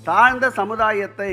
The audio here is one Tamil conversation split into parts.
தாழ்ந்த சமுதாயத்தை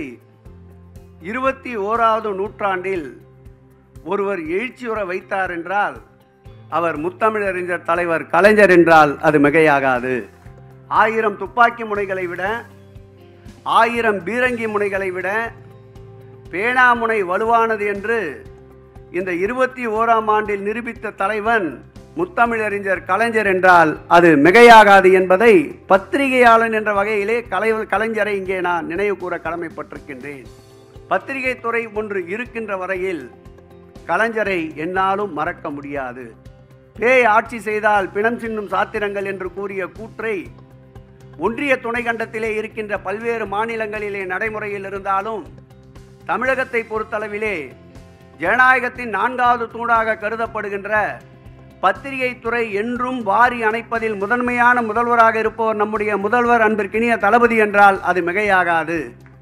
21வது நூற்றாண்டில் ஒருவர் எழுச்சியுற வைத்தார் என்றால் அவர் முத்தமிழறிஞர் தலைவர் கலைஞர் என்றால் அது மிகையாகாது. 1000 துப்பாக்கி முனைகளை விட, 1000 பீரங்கி முனைகளை விட பேனாமுனை வலுவானது என்று இந்த 21ஆம் ஆண்டில் நிரூபித்த தலைவன் முத்தமிழறிஞர் கலைஞர் என்றால் அது மிகையாகாது என்பதை பத்திரிகையாளன் என்ற வகையிலே கலைஞரை இங்கே நான் நினைவு கூற கடமைப்பட்டிருக்கின்றேன். பத்திரிகை துறை ஒன்று இருக்கின்ற வரையில் கலைஞரை என்னாலும் மறக்க முடியாது. பேய் ஆட்சி செய்தால் பிணம் சின்னும் சாத்திரங்கள் என்று கூறிய கூற்றை ஒன்றிய துணைக்கண்டத்திலே இருக்கின்ற பல்வேறு மாநிலங்களிலே நடைமுறையில் இருந்தாலும் தமிழகத்தை பொறுத்தளவிலே ஜனநாயகத்தின் 4வது தூணாக கருதப்படுகின்ற பத்திரிகை துறை என்றும் வாரி அணைப்பதில் முதன்மையான முதல்வராக இருப்பவர் நம்முடைய முதல்வர் அன்பிற்கினிய தளபதி என்றால் அது மிகையாகாது.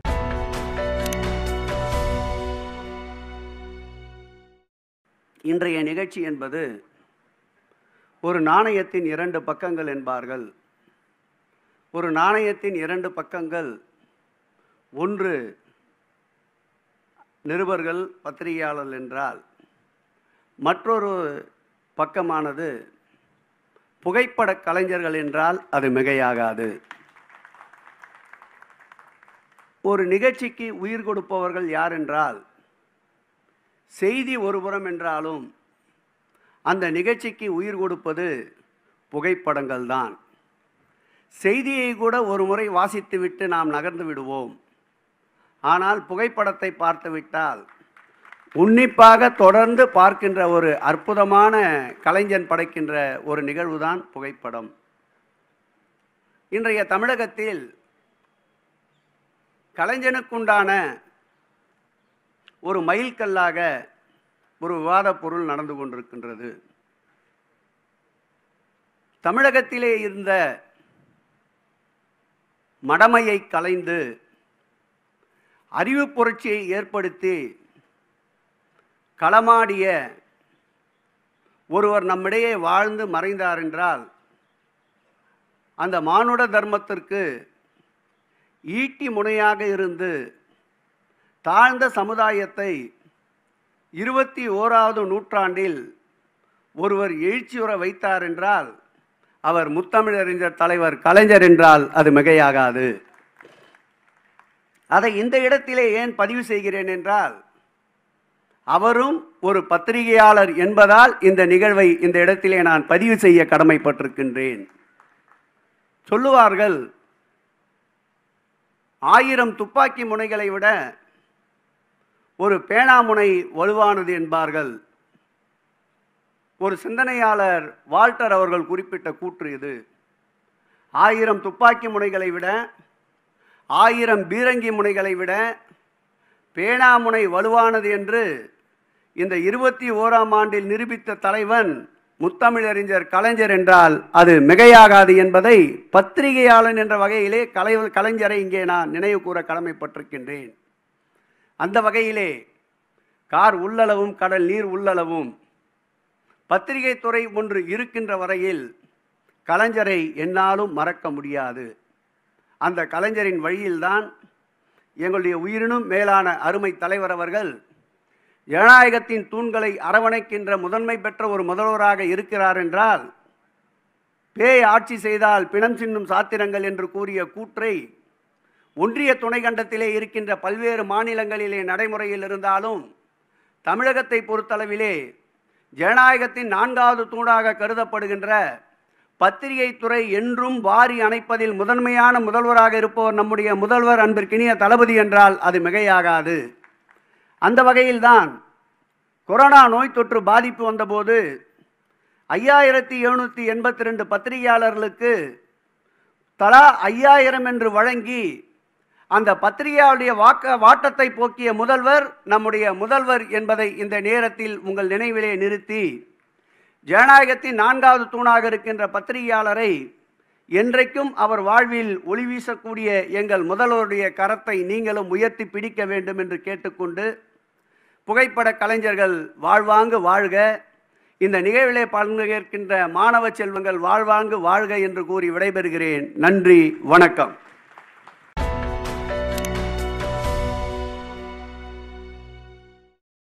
இன்றைய நிகழ்ச்சி என்பது ஒரு நாணயத்தின் 2 பக்கங்கள் என்பார்கள். ஒரு நாணயத்தின் 2 பக்கங்கள், ஒன்று நிருபர்கள் பத்திரிகையாளர் என்றால் மற்றொரு பக்கமானது புகைப்பட கலைஞர்கள் என்றால் அது மிகையாகாது. ஒரு நிகழ்ச்சிக்கு உயிர் கொடுப்பவர்கள் யார் என்றால் செய்தி ஒருபுறம் என்றாலும் அந்த நிகழ்ச்சிக்கு உயிர் கொடுப்பது புகைப்படங்கள் தான். செய்தியை கூட ஒரு முறை வாசித்துவிட்டு நாம் நகர்ந்து விடுவோம். ஆனால் புகைப்படத்தை பார்த்துவிட்டால் உன்னிப்பாக தொடர்ந்து பார்க்கின்ற ஒரு அற்புதமான கலைஞன் படைக்கின்ற ஒரு நிகழ்வுதான் புகைப்படம். இன்றைய தமிழகத்தில் கலைஞனுக்குண்டான ஒரு மைல்கல்லாக ஒரு விவாத பொருள் நடந்து கொண்டிருக்கின்றது. தமிழகத்திலே இருந்த மடமையை கலைந்து அறிவு புரட்சியை ஏற்படுத்தி களமாடிய ஒருவர் நம்மிடையே வாழ்ந்து மறைந்தார் என்றால் அந்த மானுட தர்மத்திற்கு ஈட்டி முனையாக இருந்து தாழ்ந்த சமுதாயத்தை 21வது நூற்றாண்டில் ஒருவர் எழுச்சியுற வைத்தார் என்றால் அவர் முத்தமிழறிஞர் தலைவர் கலைஞர் என்றால் அது மிகையாகாது. அதை இந்த இடத்திலே ஏன் பதிவு செய்கிறேன் என்றால் அவரும் ஒரு பத்திரிகையாளர் என்பதால் இந்த நிகழ்வை இந்த இடத்திலே நான் பதிவு செய்ய கடமைப்பட்டிருக்கின்றேன். சொல்லுவார்கள் 1000 துப்பாக்கி முனைகளை விட ஒரு பேனாமுனை வலுவானது என்பார்கள். ஒரு சிந்தனையாளர் வால்டர் அவர்கள் குறிப்பிட்ட கூற்று இது. 1000 துப்பாக்கி முனைகளை விட, 1000 பீரங்கி முனைகளை விட பேனாமுனை வலுவானது என்று இந்த 21ஆம் ஆண்டில் நிரூபித்த தலைவன் முத்தமிழறிஞர் கலைஞர் என்றால் அது மிகையாகாது என்பதை பத்திரிகையாளன் என்ற வகையிலே கலைஞரை இங்கே நான் நினைவு கூற கடமைப்பட்டிருக்கின்றேன். அந்த வகையிலே கார் உள்ளளவும் கடல் நீர் உள்ளளவும் பத்திரிகை துறை ஒன்று இருக்கின்ற வரையில் கலைஞரை என்னாலும் மறக்க முடியாது. அந்த கலைஞரின் வழியில்தான் எங்களுடைய உயிரினும் மேலான அருமை தலைவர் அவர்கள் ஜனநாயகத்தின் தூண்களை அரவணைக்கின்ற முதன்மை பெற்ற ஒரு முதல்வராக இருக்கிறார் என்றால் பேய் ஆட்சி செய்தால் பிணம் சின்னும் சாத்திரங்கள் என்று கூறிய கூற்றை ஒன்றிய துணைக்கண்டத்திலே இருக்கின்ற பல்வேறு மாநிலங்களிலே நடைமுறையில் இருந்தாலும் தமிழகத்தை பொறுத்தளவிலே ஜனநாயகத்தின் 4வது தூணாக கருதப்படுகின்ற பத்திரிகை துறை என்றும் வாரி அணைப்பதில் முதன்மையான முதல்வராக இருப்பவர் நம்முடைய முதல்வர் அன்பிற்கினிய தளபதி என்றால் அது மிகையாகாது. அந்த வகையில்தான் கொரோனா நோய் தொற்று பாதிப்பு வந்தபோது 5782 பத்திரிகையாளர்களுக்கு தலா 5000 என்று வழங்கி அந்த பத்திரிகையாளுடைய வாட்டத்தை போக்கிய முதல்வர் நம்முடைய முதல்வர் என்பதை இந்த நேரத்தில் உங்கள் நினைவிலே நிறுத்தி ஜனநாயகத்தின் 4வது தூணாக இருக்கின்ற பத்திரிகையாளரை என்றைக்கும் அவர் வாழ்வில் ஒளி வீசக்கூடிய எங்கள் முதல்வருடைய கரத்தை நீங்களும் உயர்த்தி பிடிக்க வேண்டும் என்று கேட்டுக்கொண்டு புகைப்பட கலைஞர்கள் வாழ்வாங்கு வாழ்க, இந்த நிகழ்விலே பங்கேற்கின்ற மாணவ செல்வங்கள் வாழ்வாங்கு வாழ்க என்று கூறி விடைபெறுகிறேன். நன்றி, வணக்கம்.